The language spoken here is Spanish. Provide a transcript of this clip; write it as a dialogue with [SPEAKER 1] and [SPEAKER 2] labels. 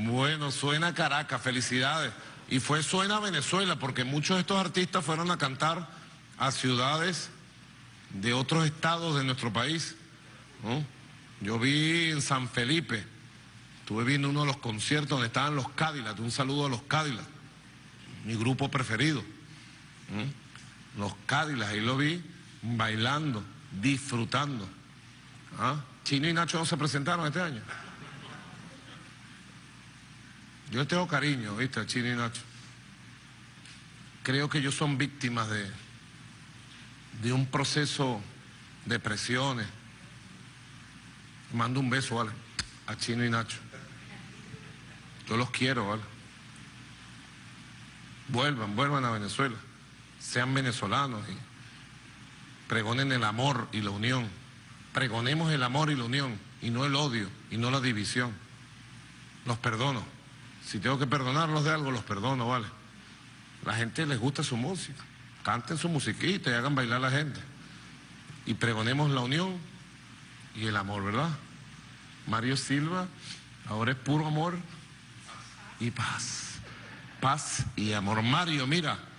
[SPEAKER 1] Bueno, suena Caracas, felicidades. Y fue suena Venezuela, porque muchos de estos artistas fueron a cantar a ciudades de otros estados de nuestro país, ¿no? Yo vi en San Felipe, estuve viendo uno de los conciertos donde estaban los Cadillacs, un saludo a los Cadillacs, mi grupo preferido, ¿no? Los Cadillacs, ahí lo vi bailando, disfrutando. ¿Ah? Chino y Nacho no se presentaron este año. Yo les tengo cariño, ¿viste? A Chino y Nacho. Creo que ellos son víctimas de un proceso de presiones. Mando un beso, ¿vale? A Chino y Nacho. Yo los quiero, ¿vale? Vuelvan a Venezuela. Sean venezolanos y pregonen el amor y la unión. Pregonemos el amor y la unión, y no el odio, y no la división. Los perdono. Si tengo que perdonarlos de algo, los perdono, ¿vale? La gente les gusta su música. Canten su musiquita y hagan bailar a la gente. Y pregonemos la unión y el amor, ¿verdad? Mario Silva, ahora es puro amor y paz. Paz y amor. Mario, mira.